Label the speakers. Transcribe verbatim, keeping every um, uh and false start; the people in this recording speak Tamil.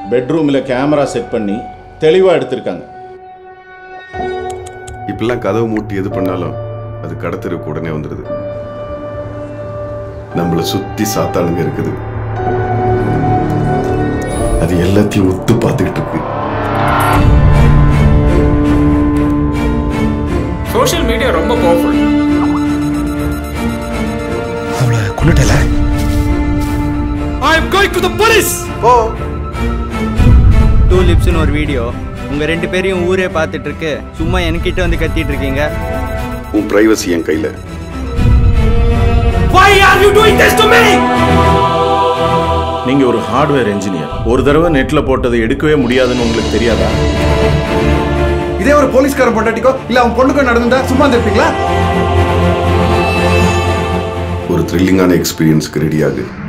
Speaker 1: பெட்ரூமில் கேமரா செட் பண்ணி தெளிவாக எடுத்திருக்காங்க.
Speaker 2: இப்பெல்லாம் கதவு மூட்டி எது பண்ணாலும் அது கடத்தருக்கு உடனே வந்துடுது. நம்மளை சுத்தி சாத்தானுங்க இருக்குது, அது எல்லாத்தையும் ஒத்து பார்த்துக்கிட்டு இருக்கு.
Speaker 3: சோஷியல் மீடியா ரொம்ப பவர்ஃபுல்.
Speaker 4: அவளை கொன்னுட்டல.
Speaker 3: I am going to the police.
Speaker 4: ஓ
Speaker 5: டூ லிப்ஸ்னு ஒரு வீடியோ உங்க ரெண்டு பேரையும் ஊரே பார்த்துட்டு இருக்கு. சும்மா என்கிட்ட வந்து கத்திட்டு இருக்கீங்க.
Speaker 2: உன் பிரைவசி என் கையில.
Speaker 3: Why are you doing this to me?
Speaker 1: நீங்க ஒரு ஹார்ட்வேர் இன்ஜினியர். ஒரு தடவை நெட்ல போட்டதை எடுக்கவே முடியாதுன்னு உங்களுக்கு தெரியாதா?
Speaker 4: இதே ஒரு போலீஸ்காரன் பொண்டாட்டிக்கோ இல்ல அவன் பொண்ணுக்கோ நடந்தா சும்மா இருப்பீங்களா?
Speaker 2: ஒரு த்ரில்லிங்கான எக்ஸ்பீரியன்ஸ்க்கு ரெடியாகு.